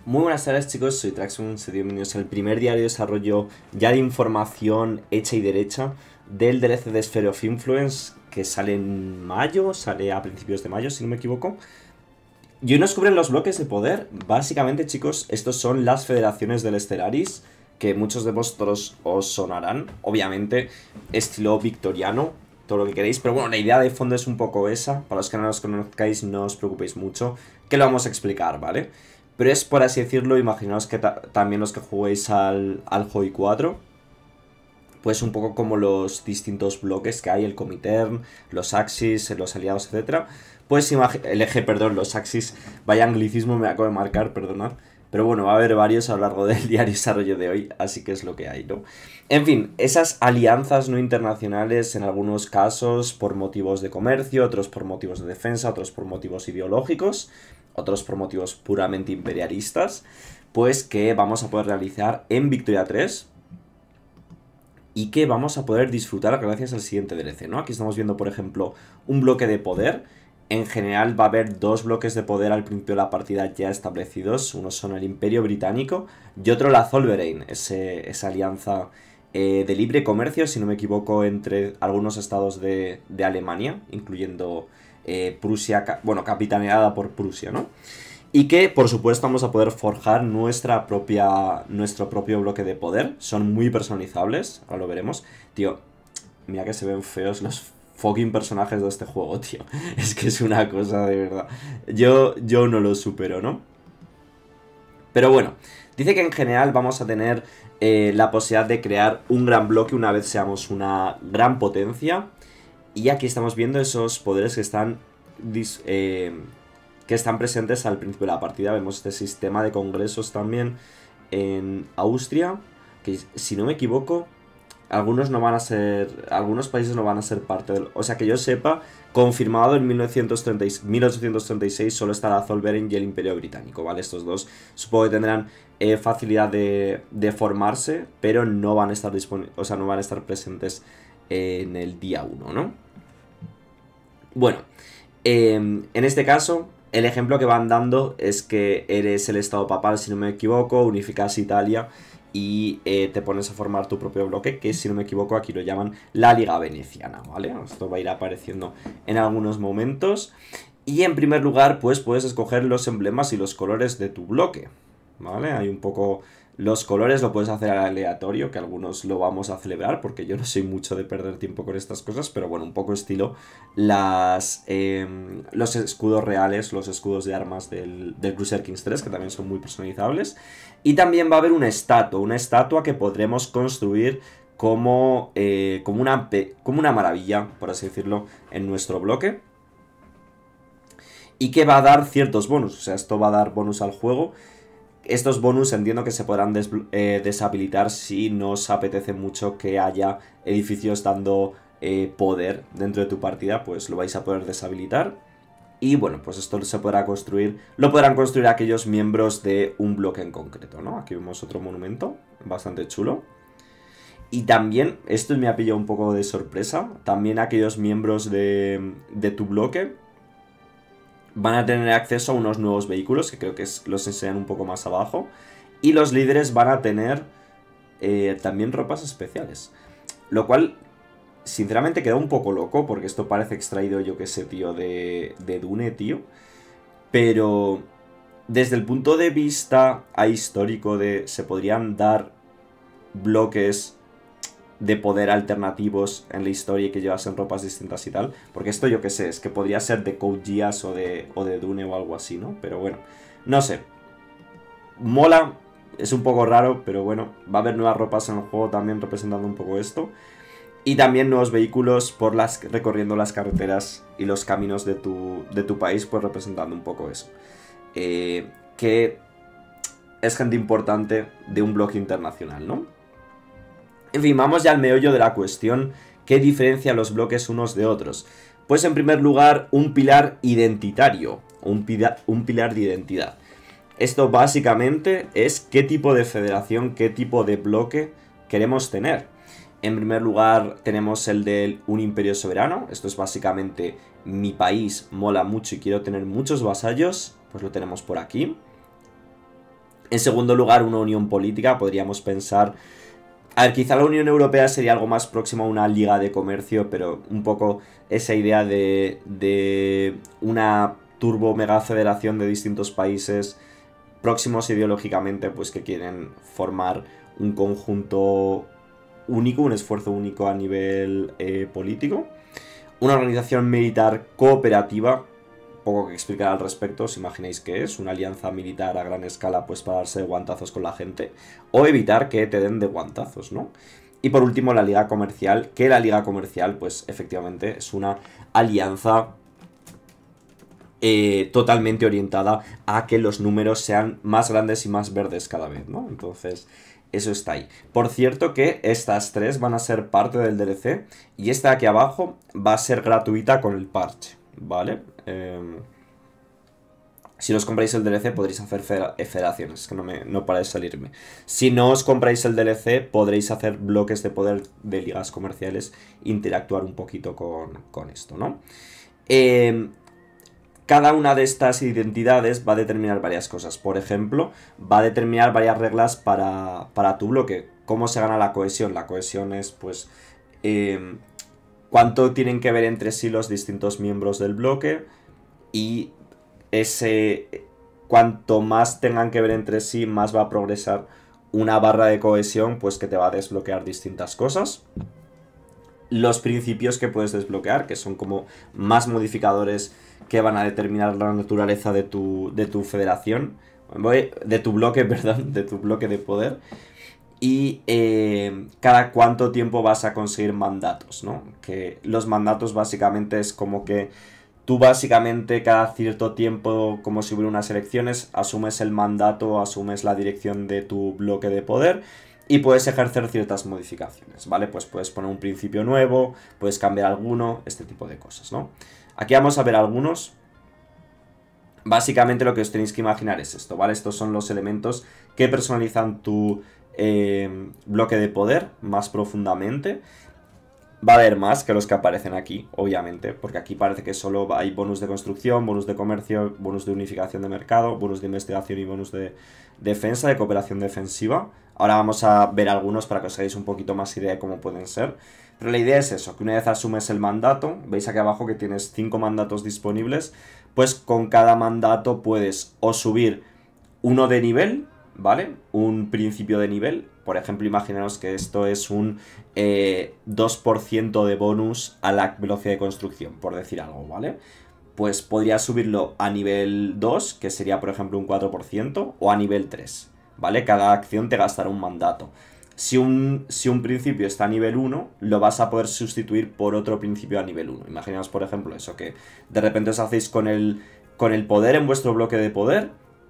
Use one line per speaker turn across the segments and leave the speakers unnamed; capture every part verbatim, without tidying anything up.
Muy buenas tardes, chicos, soy Traxxon, bienvenidos al primer diario de desarrollo ya de información hecha y derecha del D L C de Sphere of Influence, que sale en mayo, sale a principios de mayo si no me equivoco. Y hoy nos cubren los bloques de poder. Básicamente, chicos, estos son las federaciones del Stellaris, que muchos de vosotros os sonarán, obviamente estilo victoriano, todo lo que queréis, pero bueno, la idea de fondo es un poco esa. Para los que no los conozcáis, no os preocupéis mucho, que lo vamos a explicar, ¿vale? Pero es, por así decirlo, imaginaos que ta también los que juguéis al, al Hoi cuatro, pues un poco como los distintos bloques que hay, el Comintern, los Axis, los aliados, etcétera. Pues el eje, perdón, los Axis, vaya anglicismo me acabo de marcar, perdonad. Pero bueno, va a haber varios a lo largo del diario desarrollo de hoy, así que es lo que hay, ¿no? En fin, esas alianzas no internacionales en algunos casos por motivos de comercio, otros por motivos de defensa, otros por motivos ideológicos, otros por motivos puramente imperialistas, pues que vamos a poder realizar en Victoria tres y que vamos a poder disfrutar gracias al siguiente D L C, ¿no? Aquí estamos viendo, por ejemplo, un bloque de poder. En general va a haber dos bloques de poder al principio de la partida ya establecidos. Uno son el Imperio Británico y otro la Zollverein, ese, esa alianza eh, de libre comercio, si no me equivoco, entre algunos estados de, de Alemania, incluyendo eh, Prusia, bueno, capitaneada por Prusia, ¿no? Y que, por supuesto, vamos a poder forjar nuestra propia, nuestro propio bloque de poder. Son muy personalizables, ahora lo veremos. Tío, mira que se ven feos los fucking personajes de este juego, tío. Es que es una cosa de verdad. Yo, yo no lo supero, ¿no? Pero bueno, dice que en general vamos a tener eh, la posibilidad de crear un gran bloque una vez seamos una gran potencia. Y aquí estamos viendo esos poderes que están, eh, que están presentes al principio de la partida. Vemos este sistema de congresos también en Austria, que si no me equivoco, algunos no van a ser, algunos países no van a ser parte del, o sea que yo sepa, confirmado en mil novecientos treinta, mil ochocientos treinta y seis solo está la Zollverein y el Imperio Británico, ¿vale? Estos dos supongo que tendrán eh, facilidad de, de formarse, pero no van a estar disponibles, o sea, no van a estar presentes eh, en el día uno, ¿no? Bueno, eh, en este caso, el ejemplo que van dando es que eres el estado papal, si no me equivoco, unificas Italia y eh, te pones a formar tu propio bloque, que si no me equivoco aquí lo llaman la Liga Veneciana, ¿vale? Esto va a ir apareciendo en algunos momentos. Y en primer lugar, pues puedes escoger los emblemas y los colores de tu bloque, ¿vale? Hay un poco los colores, lo puedes hacer aleatorio, que algunos lo vamos a celebrar, porque yo no soy mucho de perder tiempo con estas cosas, pero bueno, un poco estilo las eh, los escudos reales, los escudos de armas del, del Crusader Kings tres, que también son muy personalizables. Y también va a haber una estatua, una estatua que podremos construir como, eh, como, una, como una maravilla, por así decirlo, en nuestro bloque. Y que va a dar ciertos bonus, o sea, esto va a dar bonus al juego. Estos bonus entiendo que se podrán des eh, deshabilitar si no os apetece mucho que haya edificios dando eh, poder dentro de tu partida, pues lo vais a poder deshabilitar. Y bueno, pues esto se podrá construir, lo podrán construir aquellos miembros de un bloque en concreto, ¿no? Aquí vemos otro monumento, bastante chulo. Y también, esto me ha pillado un poco de sorpresa, también aquellos miembros de, de tu bloque van a tener acceso a unos nuevos vehículos, que creo que es, los enseñan un poco más abajo. Y los líderes van a tener eh, también ropas especiales. Lo cual, sinceramente, queda un poco loco, porque esto parece extraído, yo que sé, tío, de, de Dune, tío. Pero desde el punto de vista histórico de se podrían dar bloques de poder alternativos en la historia y que llevasen ropas distintas y tal. Porque esto yo que sé, es que podría ser de Code Geass o de, o de Dune o algo así, ¿no? Pero bueno, no sé. Mola, es un poco raro, pero bueno, va a haber nuevas ropas en el juego también representando un poco esto. Y también nuevos vehículos por las, recorriendo las carreteras y los caminos de tu, de tu país, pues representando un poco eso. Eh, que es gente importante de un bloque internacional, ¿no? En fin, vamos ya al meollo de la cuestión. ¿Qué diferencia los bloques unos de otros? Pues en primer lugar, un pilar identitario, un, pila, un pilar de identidad. Esto básicamente es qué tipo de federación, qué tipo de bloque queremos tener. En primer lugar tenemos el de un imperio soberano. Esto es básicamente mi país mola mucho y quiero tener muchos vasallos. Pues lo tenemos por aquí. En segundo lugar, una unión política, podríamos pensar... A ver, quizá la Unión Europea sería algo más próximo a una liga de comercio, pero un poco esa idea de, de una turbo mega federación de distintos países próximos ideológicamente, pues que quieren formar un conjunto único, un esfuerzo único a nivel eh, político. Una organización militar cooperativa, poco que explicar al respecto, os imagináis que es una alianza militar a gran escala pues para darse de guantazos con la gente, o evitar que te den de guantazos, ¿no? Y por último la liga comercial, que la liga comercial pues efectivamente es una alianza eh, totalmente orientada a que los números sean más grandes y más verdes cada vez, ¿no? Entonces... eso está ahí. Por cierto que estas tres van a ser parte del D L C y esta de aquí abajo va a ser gratuita con el parche, ¿vale? Eh, si os compráis el D L C podréis hacer federaciones, es que no, me, no para de salirme. Si no os compráis el D L C podréis hacer bloques de poder de ligas comerciales, interactuar un poquito con, con esto, ¿no? Eh... Cada una de estas identidades va a determinar varias cosas. Por ejemplo, va a determinar varias reglas para, para tu bloque. ¿Cómo se gana la cohesión? La cohesión es, pues, eh, cuánto tienen que ver entre sí los distintos miembros del bloque. Y ese, cuanto más tengan que ver entre sí, más va a progresar una barra de cohesión, pues que te va a desbloquear distintas cosas. Los principios que puedes desbloquear, que son como más modificadores que van a determinar la naturaleza de tu, de tu federación, de tu bloque, perdón, de tu bloque de poder. Y eh, cada cuánto tiempo vas a conseguir mandatos, ¿no? Que los mandatos básicamente es como que tú básicamente cada cierto tiempo, como si hubiera unas elecciones, asumes el mandato, asumes la dirección de tu bloque de poder y puedes ejercer ciertas modificaciones, ¿vale? Pues puedes poner un principio nuevo, puedes cambiar alguno, este tipo de cosas, ¿no? Aquí vamos a ver algunos. Básicamente lo que os tenéis que imaginar es esto, ¿vale? Estos son los elementos que personalizan tu eh, bloque de poder más profundamente. Va a haber más que los que aparecen aquí, obviamente, porque aquí parece que solo hay bonus de construcción, bonus de comercio, bonus de unificación de mercado, bonus de investigación y bonus de defensa, de cooperación defensiva. Ahora vamos a ver algunos para que os hagáis un poquito más idea de cómo pueden ser. Pero la idea es eso, que una vez asumes el mandato, veis aquí abajo que tienes cinco mandatos disponibles, pues con cada mandato puedes o subir uno de nivel, ¿vale? Un principio de nivel. Por ejemplo, imaginaos que esto es un eh, dos por ciento de bonus a la velocidad de construcción, por decir algo, ¿vale? Pues podrías subirlo a nivel dos, que sería, por ejemplo, un cuatro por ciento, o a nivel tres, ¿vale? Cada acción te gastará un mandato. Si un, si un principio está a nivel uno, lo vas a poder sustituir por otro principio a nivel uno. Imaginaos, por ejemplo, eso, que de repente os hacéis con el, con el poder en vuestro bloque de poder,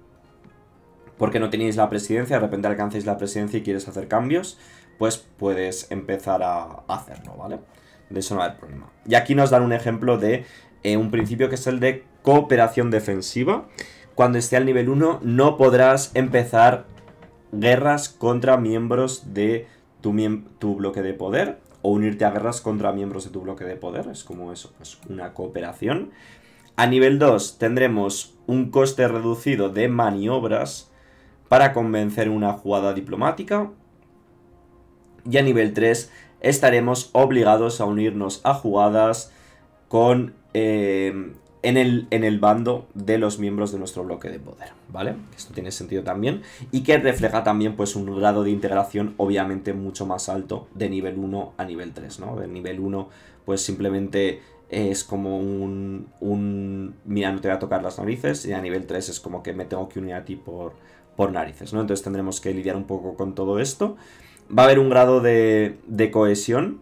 porque no tenéis la presidencia, de repente alcancéis la presidencia y quieres hacer cambios, pues puedes empezar a hacerlo, ¿vale? De eso no va a haber problema. Y aquí nos dan un ejemplo de eh, un principio que es el de cooperación defensiva. Cuando esté al nivel uno no podrás empezar guerras contra miembros de tu, miem tu bloque de poder o unirte a guerras contra miembros de tu bloque de poder. Es como eso, pues una cooperación. A nivel dos tendremos un coste reducido de maniobras para convencer una jugada diplomática. Y a nivel tres estaremos obligados a unirnos a jugadas con eh, en, el, en el bando de los miembros de nuestro bloque de poder, ¿vale? Esto tiene sentido también y que refleja también pues un grado de integración obviamente mucho más alto de nivel uno a nivel tres, ¿no? De nivel uno pues simplemente es como un, un mira, no te voy a tocar las narices, y a nivel tres es como que me tengo que unir a ti por, por narices, ¿no? Entonces tendremos que lidiar un poco con todo esto. Va a haber un grado de, de cohesión,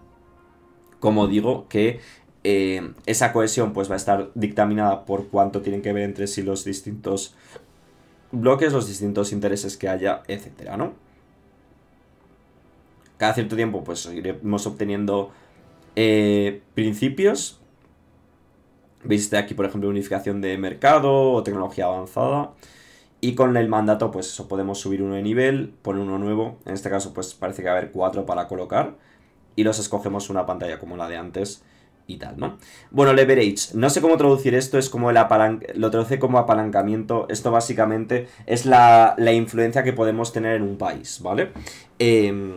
como digo, que eh, esa cohesión pues va a estar dictaminada por cuánto tienen que ver entre sí los distintos bloques, los distintos intereses que haya, etcétera, ¿no? Cada cierto tiempo pues iremos obteniendo eh, principios. Veis de aquí, por ejemplo, unificación de mercado o tecnología avanzada. Y con el mandato, pues eso, podemos subir uno de nivel, poner uno nuevo. En este caso, pues parece que va a haber cuatro para colocar. Y los escogemos una pantalla como la de antes. y tal, ¿no? Bueno, leverage, no sé cómo traducir esto, es como el apalan... lo traduce como apalancamiento. Esto básicamente es la, la influencia que podemos tener en un país, ¿vale? Eh,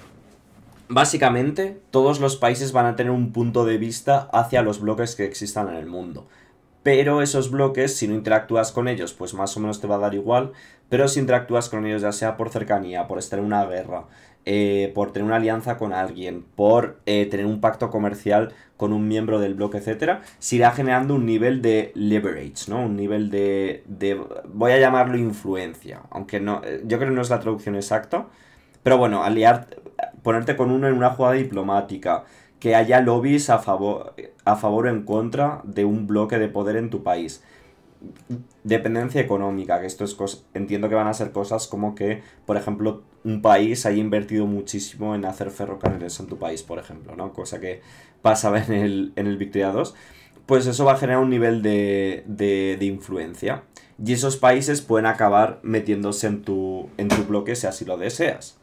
básicamente, todos los países van a tener un punto de vista hacia los bloques que existan en el mundo. Pero esos bloques, si no interactúas con ellos, pues más o menos te va a dar igual. Pero si interactúas con ellos, ya sea por cercanía, por estar en una guerra, eh, por tener una alianza con alguien, por eh, tener un pacto comercial con un miembro del bloque, etcétera, se irá generando un nivel de leverage, ¿no? Un nivel de, de voy a llamarlo influencia, aunque no, yo creo que no es la traducción exacta, pero bueno, aliar, ponerte con uno en una jugada diplomática, que haya lobbies a favor, a favor o en contra de un bloque de poder en tu país. Dependencia económica, que esto es cosa, entiendo que van a ser cosas como que, por ejemplo, un país haya invertido muchísimo en hacer ferrocarriles en tu país, por ejemplo, ¿no? Cosa que pasaba en el, en el Victoria dos. Pues eso va a generar un nivel de, de, de influencia. Y esos países pueden acabar metiéndose en tu, en tu bloque si así lo deseas.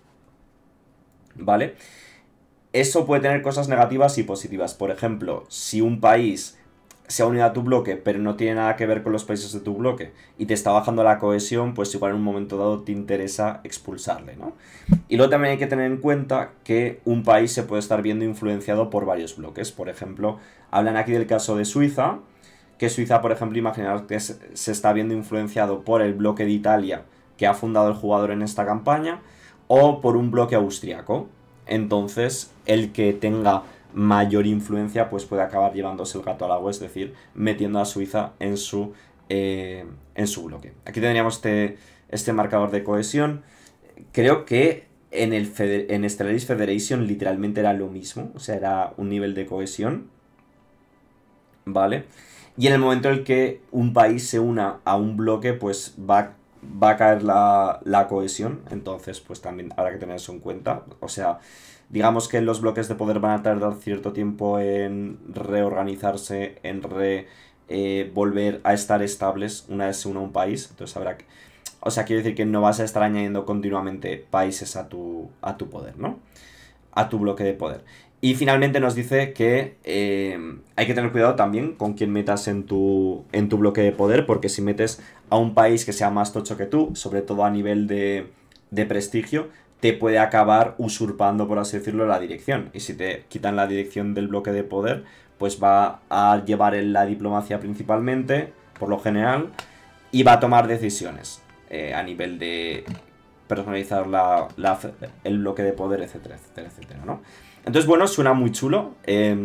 ¿Vale? Eso puede tener cosas negativas y positivas. Por ejemplo, si un país se ha unido a tu bloque, pero no tiene nada que ver con los países de tu bloque, y te está bajando la cohesión, pues igual en un momento dado te interesa expulsarle, ¿no? Y luego también hay que tener en cuenta que un país se puede estar viendo influenciado por varios bloques. Por ejemplo, hablan aquí del caso de Suiza, que Suiza, por ejemplo, imaginar que se está viendo influenciado por el bloque de Italia, que ha fundado el jugador en esta campaña, o por un bloque austriaco. Entonces, el que tenga mayor influencia pues puede acabar llevándose el gato al agua, es decir, metiendo a Suiza en su, eh, en su bloque. Aquí tendríamos este, este marcador de cohesión. Creo que en, el Feder en Stellaris Federation literalmente era lo mismo, o sea, era un nivel de cohesión, ¿vale? Y en el momento en el que un país se una a un bloque, pues va, va a caer la, la cohesión, entonces pues también habrá que tener eso en cuenta, o sea... Digamos que los bloques de poder van a tardar cierto tiempo en reorganizarse, en re, eh, volver a estar estables una vez se una un país. Entonces habrá que... O sea, quiero decir que no vas a estar añadiendo continuamente países a tu, a tu poder, ¿no? A tu bloque de poder. Y finalmente nos dice que eh, hay que tener cuidado también con quién metas en tu, en tu bloque de poder, porque si metes a un país que sea más tocho que tú, sobre todo a nivel de, de prestigio, te puede acabar usurpando, por así decirlo, la dirección. Y si te quitan la dirección del bloque de poder, pues va a llevar en la diplomacia principalmente, por lo general, y va a tomar decisiones eh, a nivel de personalizar la, la, el bloque de poder, etcétera, etcétera, etcétera, ¿no? Entonces, bueno, suena muy chulo. Eh,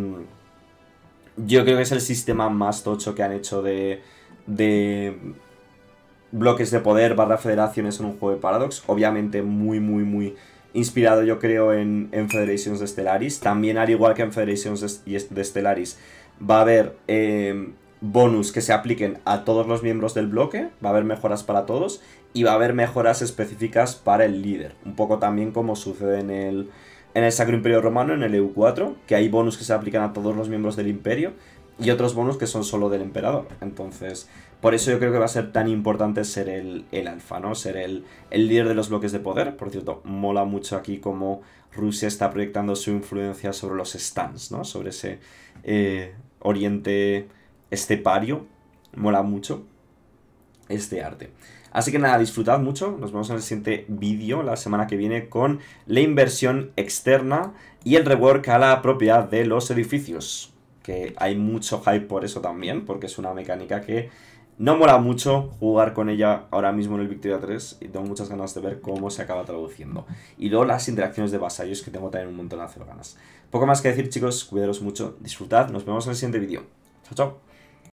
yo creo que es el sistema más tocho que han hecho de... de bloques de poder barra federaciones en un juego de Paradox. Obviamente muy, muy, muy inspirado yo creo en, en Federations de Stellaris. También al igual que en Federations de, de Stellaris va a haber eh, bonus que se apliquen a todos los miembros del bloque. Va a haber mejoras para todos. Y va a haber mejoras específicas para el líder. Un poco también como sucede en el, en el Sacro Imperio Romano, en el E U cuatro. Que hay bonus que se aplican a todos los miembros del imperio. Y otros bonus que son solo del emperador. Entonces... Por eso yo creo que va a ser tan importante ser el, el alfa, ¿no? Ser el, el líder de los bloques de poder. Por cierto, mola mucho aquí cómo Rusia está proyectando su influencia sobre los stands, ¿no? Sobre ese eh, oriente estepario. Mola mucho este arte. Así que nada, disfrutad mucho. Nos vemos en el siguiente vídeo la semana que viene con la inversión externa y el rework a la propiedad de los edificios. Que hay mucho hype por eso también, porque es una mecánica que... No mola mucho jugar con ella ahora mismo en el Victoria tres y tengo muchas ganas de ver cómo se acaba traduciendo. Y luego las interacciones de vasallos que tengo también un montón de ganas. Poco más que decir, chicos, cuidaros mucho, disfrutad, nos vemos en el siguiente vídeo. Chao, chao.